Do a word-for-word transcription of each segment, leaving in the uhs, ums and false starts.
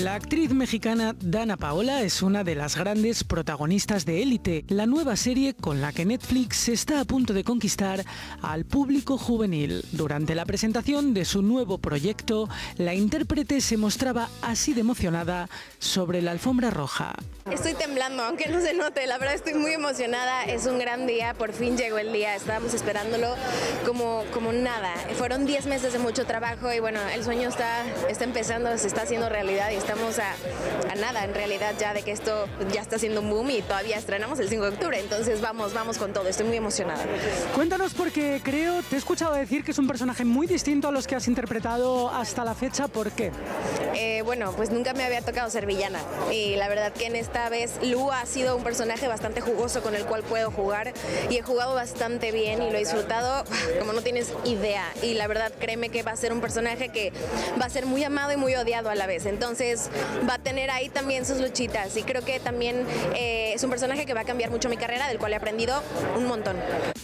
La actriz mexicana Danna Paola es una de las grandes protagonistas de Élite, la nueva serie con la que Netflix está a punto de conquistar al público juvenil. Durante la presentación de su nuevo proyecto, la intérprete se mostraba así de emocionada sobre la alfombra roja. Estoy temblando, aunque no se note, la verdad estoy muy emocionada, es un gran día, por fin llegó el día, estábamos esperándolo como, como nada. Fueron diez meses de mucho trabajo y bueno, el sueño está, está empezando, se está haciendo realidad y estamos a, a nada en realidad ya de que esto ya está siendo un boom y todavía estrenamos el cinco de octubre, entonces vamos, vamos con todo, estoy muy emocionada. Cuéntanos, porque creo, te he escuchado decir que es un personaje muy distinto a los que has interpretado hasta la fecha, ¿por qué? Eh, bueno, pues nunca me había tocado ser villana y la verdad que en esta vez Lu ha sido un personaje bastante jugoso con el cual puedo jugar y he jugado bastante bien y lo he disfrutado como no tienes idea, y la verdad créeme que va a ser un personaje que va a ser muy amado y muy odiado a la vez, entonces va a tener ahí también sus luchitas y creo que también eh, es un personaje que va a cambiar mucho mi carrera, del cual he aprendido un montón.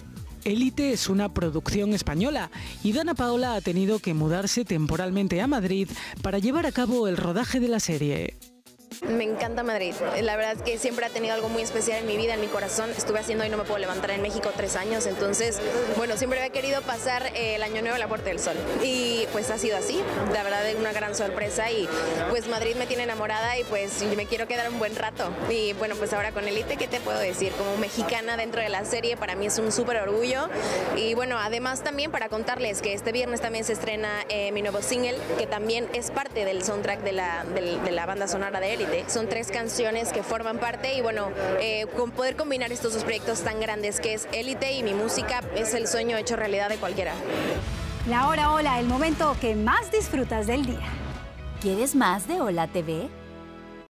Élite es una producción española y Danna Paola ha tenido que mudarse temporalmente a Madrid para llevar a cabo el rodaje de la serie. Me encanta Madrid, la verdad es que siempre ha tenido algo muy especial en mi vida, en mi corazón. Estuve haciendo Hoy No Me Puedo Levantar en México tres años, entonces, bueno, siempre había querido pasar eh, el Año Nuevo en la Puerta del Sol y pues ha sido así, la verdad es una gran sorpresa y pues Madrid me tiene enamorada y pues me quiero quedar un buen rato. Y bueno, pues ahora con Élite, ¿qué te puedo decir? Como mexicana dentro de la serie, para mí es un súper orgullo y bueno, además también para contarles que este viernes también se estrena eh, mi nuevo single, que también es parte del soundtrack de la, de, de la banda sonora de Élite. Son tres canciones que forman parte y bueno, eh, con poder combinar estos dos proyectos tan grandes que es Élite y mi música es el sueño hecho realidad de cualquiera. La hora Hola, el momento que más disfrutas del día. ¿Quieres más de Hola T V?